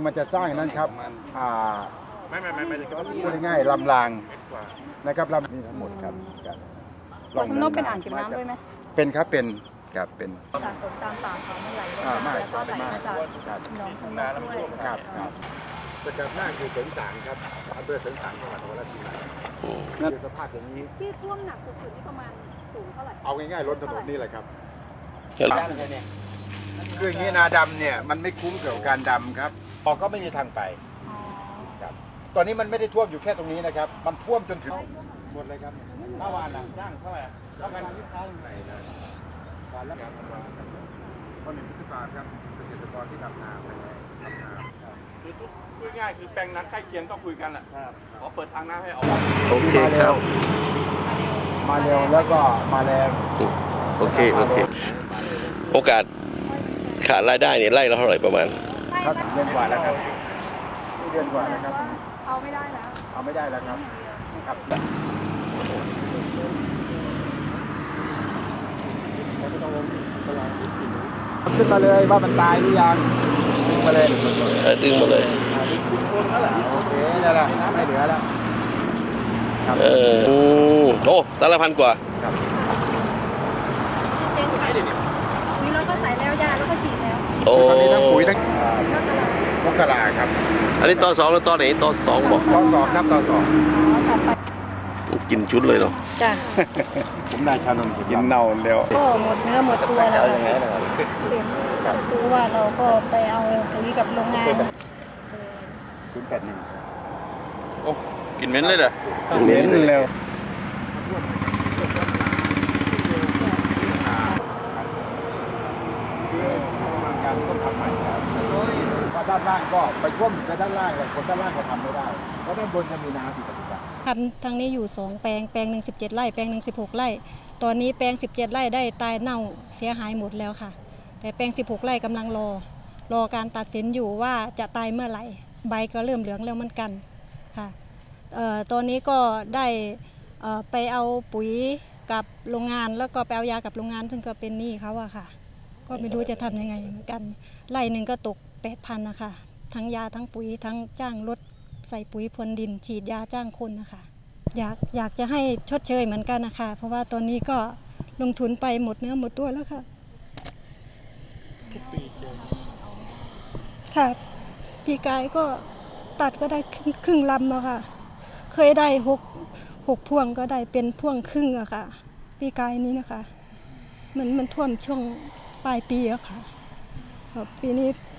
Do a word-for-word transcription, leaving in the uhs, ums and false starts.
มันจะสร้างนั้นครับอ่าไม่ไม่ไม่ไม่พูดง่ายๆลำรางนะครับลำนี่ทั้งหมดครับบ่อทำนบเป็นอ่างเก็บน้ำด้วยไหมเป็นครับเป็นครับเป็นสะสมตามป่าเขาเมื่อไหร่แล้วก็ไหลมาจากหนองทำนบด้วยครับครับประจำหน้าคือเสริงสางครับอำเภอเสริงสางจังหวัดนครราชสีมานั่นสภาพอย่างนี้ที่ท่วมหนักสุดๆนี่ประมาณสูงเท่าไหร่เอาง่ายๆล้นถนนนี่แหละครับคืออย่างนี้นาดำเนี่ยมันไม่คุ้มเกี่ยวกับการดำครับพอก็ไม่มีทางไปครับตอนนี้มันไม่ได้ท่วมอยู่แค่ตรงนี้นะครับมันท่วมจนถึงหมดเลยครับเมื่อวานน่ะจ้างเท่าไหร่แล้วกันที่ค้างไหนนะวันละกันวันหนึ่งพฤษภาครับเกษตรกรที่ทำนาไปแล้วทำนาคือทุกคุยง่ายคือแปลงนั้นใกล้เคียงต้องคุยกันแหละขอเปิดทางน้ำให้ออกโอเคครับมาเร็วแล้วก็มาแรงโอเคโอเคโอกาสขาดรายได้เนี่ยไล่เราเท่าไหร่ประมาณเดือนกว่าแล้วครับเดือนกว่าแล้วครับเอาไม่ได้แล้วเอาไม่ได้แล้วครับครับขึ้นมาเลยว่ามันตายหรือยังดึงมาเลยดึงมาเลยโอเคนั่นแหละไม่เหลือแล้วเออโอ้ตันละพันกว่าครับนี่เราก็ใส่แล้วยาแล้วก็ฉีดแล้วโอ้มีทั้งปุ๋ยทั้งมกราครับอันนี้ต่อสองแล้วต่อไหนต่อสองบอกต่อสองครับต่อสองกินชุดเลยเนาะจ้ะผมนายชานนท์กินเน่าเร็วก็หมดเนื้อหมดตัวแล้วคือว่าเราก็ไปเอาปุ๋ยกับโรงงานศูนย์แปดหนึ่งโอ้กินเหม็นเลยเหรอเหม็นเร็วการต้องทำใหม่ครับว่าด้านล่างก็ไปท่วมในด้านล่างเลยคนด้านล่างก็ทำไม่ได้เพราะด้านบนจะมีน้ำอยู่ปัจจุบันพันทางนี้อยู่สองแปลงแปลงหนึ่งสิบเจ็ดไร่แปลงหนึ่งสิบหกไร่ตอนนี้แปลงสิบเจ็ดไร่ได้ตายเน่าเสียหายหมดแล้วค่ะแต่แปลงสิบหกไร่กำลังรอรอการตัดสินอยู่ว่าจะตายเมื่อไหร่ใบก็เริ่มเหลืองแล้วเหมือนกันค่ะเอ่อตอนนี้ก็ได้เอ่อไปเอาปุ๋ยกับโรงงานแล้วก็ไปเอายากับโรงงานซึ่งก็เป็นหนี้เขาอะค่ะก็ไม่รู้จะทำยังไงเหมือนกันไร่หนึ่งก็ตกแปดพันนะคะทั้งยาทั้งปุ๋ยทั้งจ้างรถใส่ปุ๋ยพรวนดินฉีดยาจ้างคนนะคะอยากอยากจะให้ชดเชยเหมือนกันนะคะเพราะว่าตอนนี้ก็ลงทุนไปหมดเนื้อหมดตัวแล้วค่ะค่ะปีกายก็ตัดก็ได้ครึ่งลำแล้วค่ะเคยได้หกหกพวงก็ได้เป็นพวงครึ่งอะค่ะปีกายนี้นะคะมันมันท่วมช่วงปลายปีอะค่ะปีนี้